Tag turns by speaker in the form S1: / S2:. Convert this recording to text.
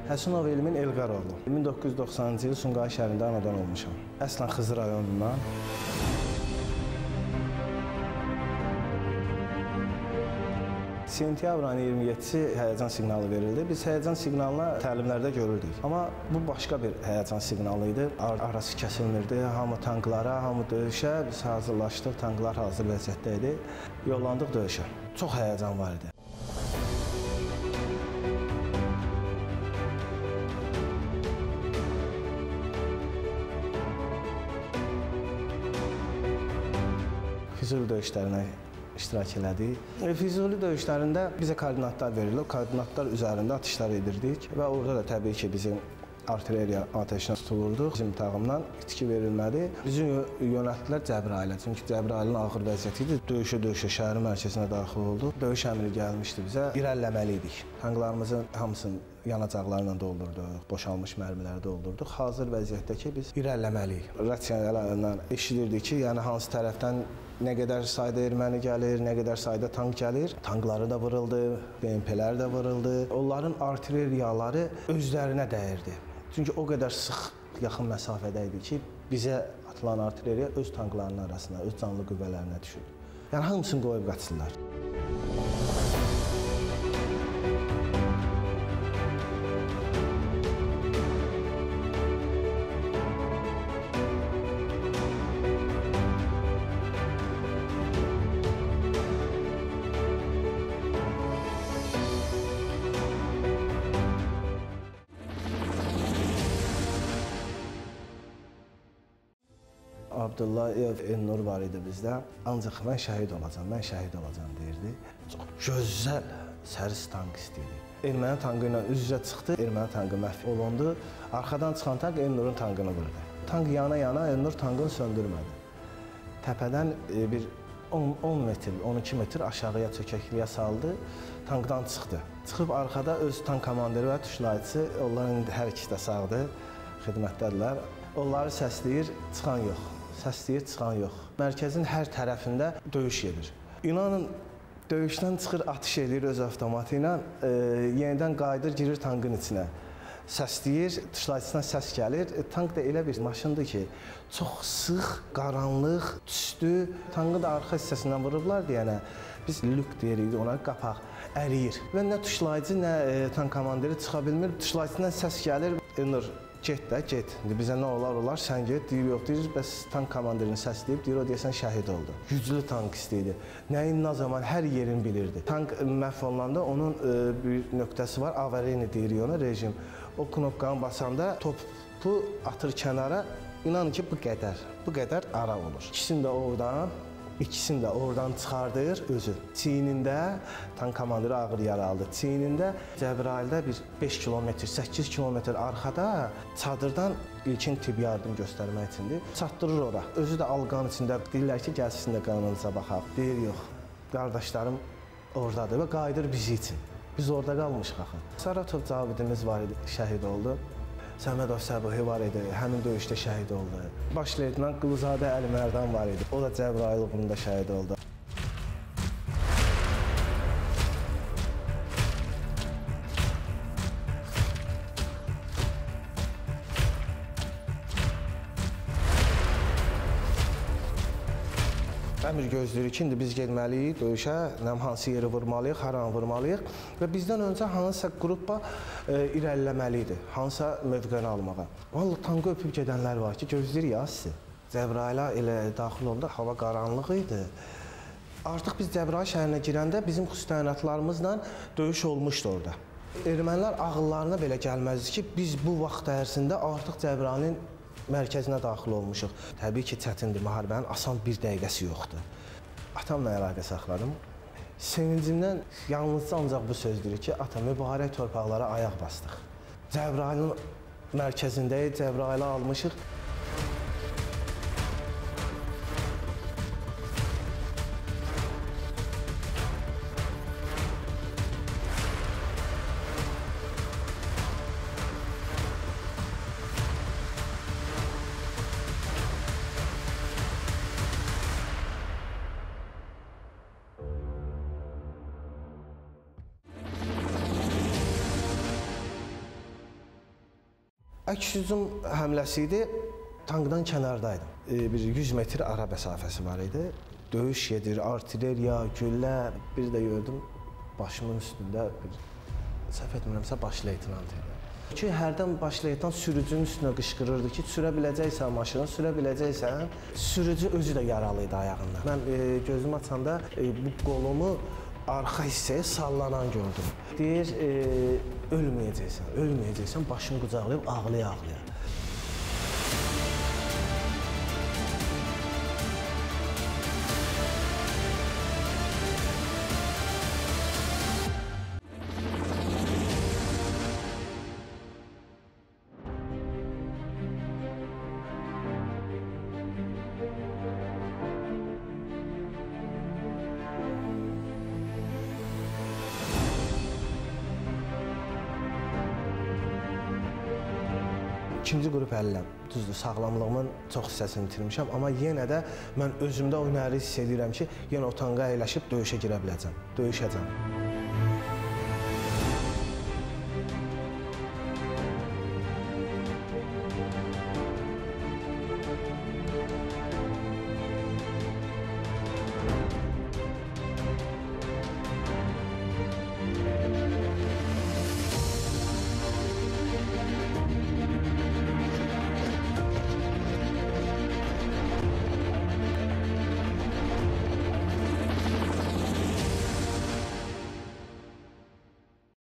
S1: Həsənov Elmin Elqar oğlu. 1990-cı il Sumqayıt şəhərində anadan olmuşam. Əslən Xızı rayonundan. Sentyabr ayının 27-si həyəcan siqnalı verildi. Biz həyəcan siqnalına təlimlərdə görürdük. Amma bu başqa bir həyəcan siqnalı idi. Arası kəsilmirdi. Hamı tanklara, hamı döyüşə. Biz hazırlaşdıq. Tanklar hazır vəziyyətdə idi. Yollandıq döyüşə. Çox həyəcan var idi. Füzuli döyüşlərinə iştirak elədik. Füzuli döyüşlərində bizə koordinatlar verilir. O koordinatlar üzərində atışlar edirdik və orada da təbii ki, bizim artilleriya atəşinə tutulurduq. Bizim tağımdan itki verilmədi. Bizim yönəltdilər Cəbrailə. Çünki Cəbrailin ağır vəziyyəti idi. Döyüşə şəhərin mərkəzinə daxil olduq. Döyüş əmri gəlmişdi bizə. İrəliləməliydik. Tanklarımızın hamısını yanacaqlarla doldurduq, boşalmış mərmiləri doldurduq. Hazır vəziyyətdəki biz irəliləməliyik. Rasionallarından eşidirdik ki, yəni hansı tərəfdən nə qədər sayda erməni gəlir, nə qədər sayda tank gəlir. Tankları da vuruldu, BMP-lər də vuruldu. Onların artilleriyaları özlərinə dəyirdi. Çünki o qədər sıx, yaxın məsafədə idi ki, bizə atılan artilleriya öz tanklarının arasına, öz canlı qüvvələrinə düşürdü. Yəni hamısını qoyub qaçsınlar. Abdullayev Elnur var idi bizdə. Ancaq mən şəhid olacam deyirdi. Çox gözəl səris tank istəyirdi. Erməni tankı ilə üz-üzə çıxdı. Erməni tankı məhv olundu. Arxadan çıxan tank Elnurun tankını vurdu. Tank yana Elnur tankını söndürmədi. Təpədən bir 10 metr, 12 metr aşağıya çökəkliyə saldı. Tankdan çıxdı. Çıxıb arxada öz tank komandiri və tuşlayıcısı, onların hər ikisi də sağdır, xidmətdədirlər. Onları səsləyir, çıxan yox. Səsləyir, çıxan yox. Mərkəzin hər tərəfində döyüş gedir. İnanın, döyüşdən çıxır, atış edir öz avtomatı ilə, yenidən qayıdır, girir tankın içinə. Səsləyir, tuşlayıcısından səs gəlir. Tank da elə bir maşındır ki, çox sıx, qaranlıq, tüstü. Tankı da arxa hissəsindən vurublar deyənə, biz lük deyirik ona, qapaq, əriyir. Və nə tuşlayıcı, nə tank komandiri çıxa bilmir. Tuşlayıcısından səs gəlir, Elnur, get də, get. Bizə nə olar, sən get, deyir, yox, deyir, bəs tank komandirini səsləyib, deyir, o deyəsən şəhid oldu. Güclü tank istəyirdi. Nəyin, nə zaman, hər yerini bilirdi. Tank məhv olunanda onun bir nöqtəsi var, avarini deyirik ona, rejim. O knopkanı basanda topu atır kənara, inanın ki, bu qədər ara olur. İkisini də oradan çıxardır özü. Çiynində, tank komandiri ağır yara aldı. Çiynində Cəbraildə bir 5 kilometr, 8 kilometr arxada çadırdan ilkin tibbi yardım göstərmək üçündür. Çatdırır ora. Özü də alqanın içində deyirlər ki, gəl sizin də qanınıza baxaq. Deyir, yox, qardaşlarım oradadır və qayıdır bizi üçün. Biz orada qalmışıq axı. Saratov Cavidimiz var idi, şəhid oldu. Səmədov Səbuhi var idi, həmin döyüşdə şəhid oldu. Baş leytenant Quluzadə Əli Mərdan var idi, o da Cəbrayıl uğrunda şəhid oldu. Əmr gözləyirik ki, indi biz getməliyik döyüşə, hansı yeri vurmalıyıq, haranı vurmalıyıq və bizdən öncə hansısa qrupa irəliləməlidir, hansısa mövqəni almağa. Vallahi tankı öpüb gedənlər var ki, gözləyirik ya sizi. Cəbrailə elə daxil oldu, hava qaranlıq idi. Artıq biz Cəbrayıl şəhərinə girəndə bizim xüsusi təyinatlarımızla döyüş olmuşdu orada. Ermənilər ağıllarına belə gəlməzdi ki, biz bu vaxt ərzində artıq Cəbrayılın mərkəzinə daxil olmuşuq. Təbii ki, çətindir, müharibənin asan bir dəqiqəsi yoxdur. Atamla əlaqə saxladım. Sevincimdən yalnızca ancaq bu sözdür ki, ata, mübarək torpaqlara ayaq bastıq. Cəbrayılın mərkəzindəyik, Cəbrayılı almışıq. Əks-hücum həmləsi idi. Tankdan kənardaydım. Bir 100 metr ara məsafəsi var idi. Döyüş gedir, artilleriya, güllə. Bir də gördüm başımın üstündə bir səhv etmirəmsə baş leytenant idi. Ki hərdən baş leytenant sürücünün üstünə qışqırırdı ki, sürə biləcəksən maşını, sürə biləcəksən. Sürücü özü də yaralı idi ayağında. Mən gözümü açanda bu qolumu arxa hissəyə sallanan gördüm. Deyir, ölməyəcəksən, ölməyəcəksən, başını qucaqlayıb ağlaya-ağlaya. İkinci qrup əliləm. Düzdür, sağlamlığımın çox hissəsini itirmişəm, amma yenə də mən özümdə o hünəri hiss edirəm ki, yenə o tanqa əyləşib döyüşə girə biləcəm, döyüşəcəm.